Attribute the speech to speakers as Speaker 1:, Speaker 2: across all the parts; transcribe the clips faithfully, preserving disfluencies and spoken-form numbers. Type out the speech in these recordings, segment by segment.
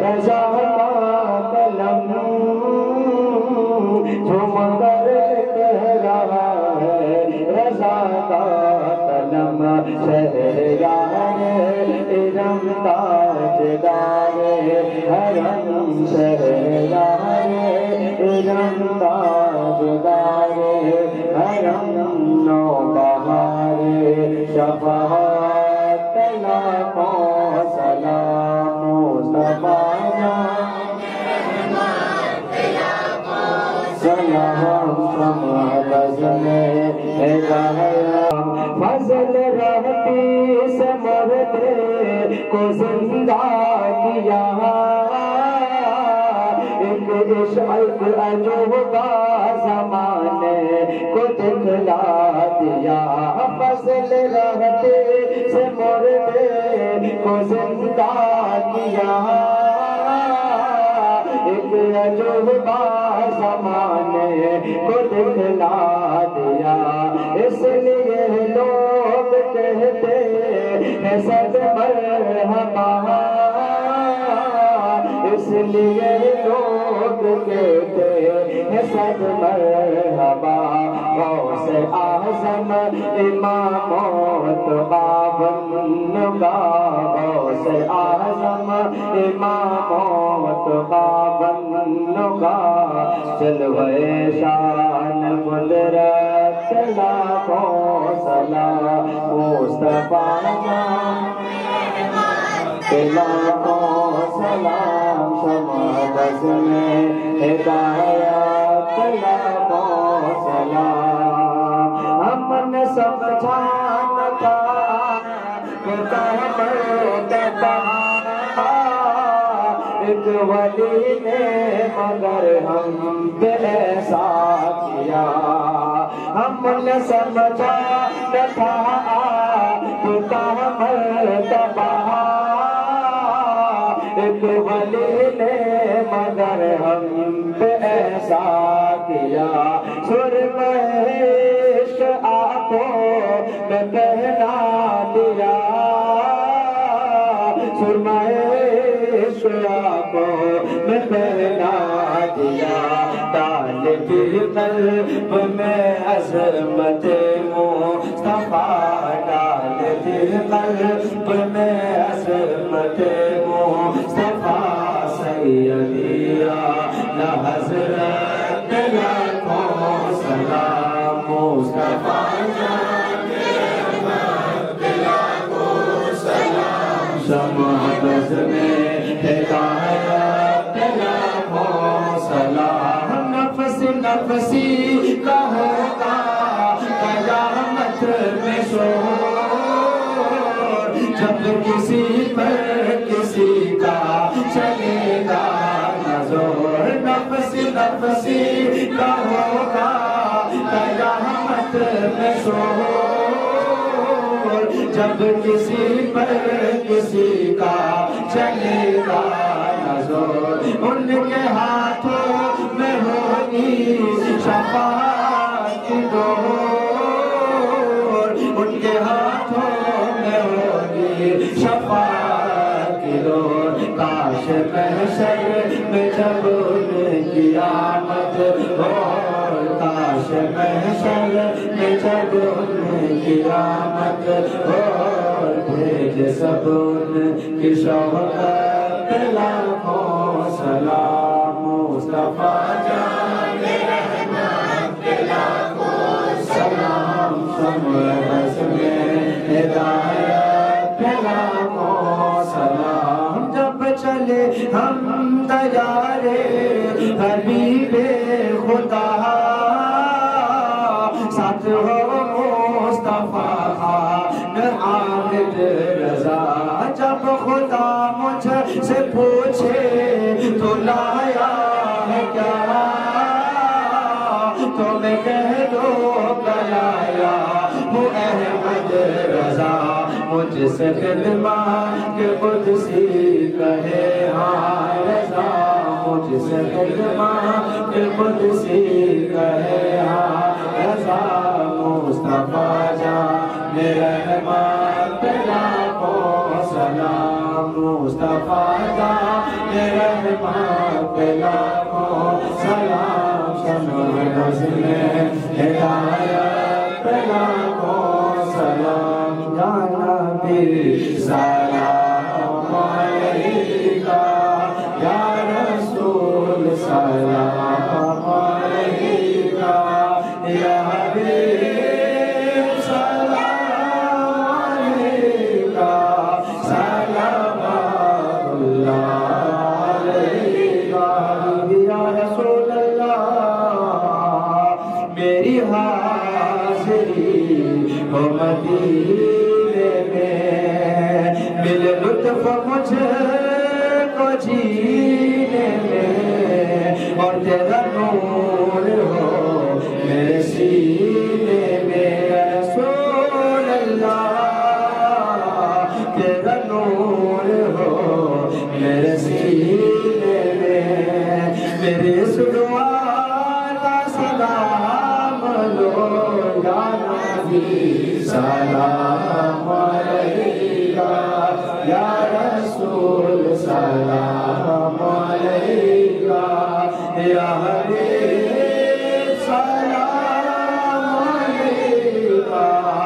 Speaker 1: رضا کا کلم جھوم کر کہہ رہا ہے رضا کا کلم شہریار ارم تاجدار حرم شہریار ارم تاجدار حرم نوبہار شفاعت لاکھوں سلام مصطفیٰ سلام شمع بزم ہدایت فضل رحمتی سے مردے کو زندہ کیا ایک عشق عجوبہ زمانے کو دکھلا دیا فضل رحمتی سے مردے کو زندہ کیا ایک عجوبہ زمانے کو دکھلا دیا اس لیے لوگ کہتے ہیں سب مرحبا اس لیے لوگ کہتے ہیں سب مرحبا غوث اعظم امام متقاب نگا غوث اعظم امام متقاب نگا جلوہ شان قدرت لاکھوں سلام مصطفیٰ لاکھوں سلام شمع بزم ہدایت لاکھوں سلام ہم نے سمجھا نہ تھا کہ مرتبہ ایک ولی نے مگر ہم پہ ایسا کیا ہم نے سمجھا نہ تھا کہ مرتبہ ایک ولی نے مگر ہم پہ ایسا کیا سرمہ عشق آنکھوں میں پہنا دیا سرمہ عشق آنکھوں میں پہنا دیا ڈال دی قلب میں عظمت مصطفیٰ ڈال دی قلب میں عظمت مصطفیٰ سیدی اعلی حضرت لاکھوں سلام مصطفیٰ شمع بزم ہدایت لاکھوں سلام نفس نفسی کا ہوگا قیامت میں شور جب کسی پر کسی کا چلے گا نظر نفس نفسی کا ہوگا قیامت میں شور جب کسی پر کسی کا چلے گا نظر ان کے ہاتھوں میں ہوگی شفاعت کی ڈور ان کے ہاتھوں میں ہوگی شفاعت کی ڈور کاش محشر میں جب ان کی آمد ہو کاش محشر میں جب ان کی آمد ہو بھیج سب ان کی شوقت لاکھوں سلام مصطفیٰ جان رحمت لاکھوں سلام شمع بزم ہدایت لاکھوں سلام جب چلے ہم تیارے حبیب خدا ساتھ ہو مصطفیٰ خان عابد رضا جب خدا مجھ سے پوچھے تو لایا ہے کیا تو میں کہہ دو گلایا ہوں احمد رضا مجھ سے خدمات کے قدسی کہے ہاں رضا مجھ سے خدمات کے قدسی کہے ہاں رضا مصطفیٰ جان رحمت لاکھوں سلام مصطفیٰ کا رحمان پہ لاکھوں سلام شمع نظمِ ہدایت پہ لاکھوں سلام یا نبی سلام علیکہ یا رسول سلام علیکہ یا حبیب سلام علیکہ صلوات اللہ علیکہ یا رسول اللہ میری حاضری ہو مدینے میں مل لطف مجھے کو جینے میں اور تیرا نور ہو میرے سینے میں رسول اللہ تیرا نور ہو میرے سینے میں میرے اس دعا کا سلام لو یا نبی سلام علیکہ یا رسول سلام علیکہ یا حبیب سلام علیکہ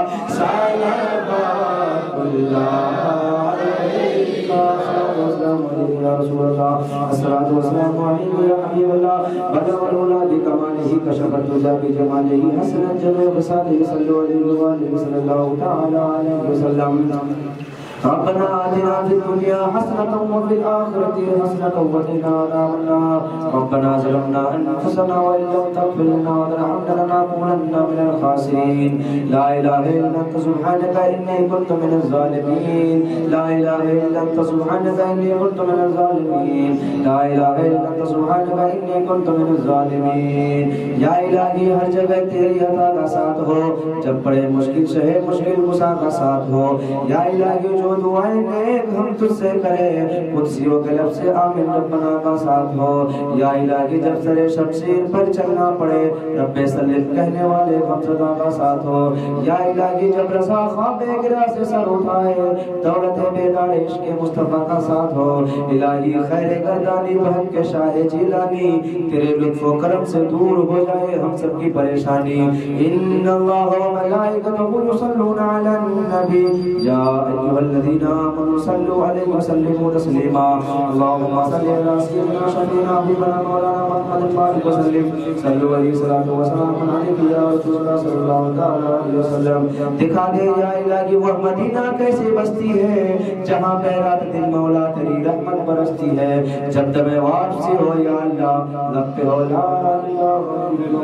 Speaker 1: صلوات اللہ علیکہ السلام علیکم یا رسول اللہ الصلاۃ والسلام علیکم یا حبیب اللہ بدر الأولى بکمالہ کشف الدجى بجمالہ حسن جميع خصالہ صلوا علیہ وآلہ صلی اللہ تعالی علیہ وسلم ربنا آتنا في الدنيا حسنة وفي الآخرة حسنة وقنا عذاب النار ربنا ظلمنا أنفسنا وإن لم تغفر لنا وترحمنا لنكونن من الخاسرين لا إله إلا أنت سبحانك إني كنت من الظالمين لا إله إلا أنت سبحانك إني كنت من الظالمين لا إله إلا أنت سبحانك إني كنت من الظالمين یا الہی ہر جگہ تیری عطا کا ساتھ ہو جب بڑے مشکل شہے مشکل گسا کا ساتھ ہو یا الہی جو دعائیں نیک ہم تجھ سے کرے قدسیوں کے لفظ سے آمین ربنا کا ساتھ ہو یا الہی جب سر شمشیر پر چلنا پڑے رب سلم کہنے والے غمزدہ کا ساتھ ہو یا الہی جب رسا خواب گرا سے سر اٹھائے دولت بیدار عشق مصطفیٰ کا ساتھ ہو الہی خیر گردانی بہن کے شاہ جیلانی تیرے لطف و کرم سے دور ہو جائے ہم سب کی پریشانی ان اللہ و ملائکتہ یصلون علی النبی یا ایھا الذین آمنوا صلوا علیہ وسلموا تسلیما اللهم صل علی سیدنا شفیعنا حبیبنا مولانا محمد الفاتح وسلم صلوا علیہ الصلوۃ والسلام علیک یا رسول اللہ صلی اللہ علیہ وسلم دکھا دے یا الہی وہ مدینہ کیسے بستی ہے جہاں پہ رات دن مولا تیری رحمت برستی ہے جب تب واپسی ہو یا اللہ لب پہ ہو لا الہ الا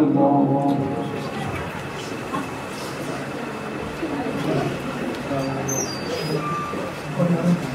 Speaker 1: اللہ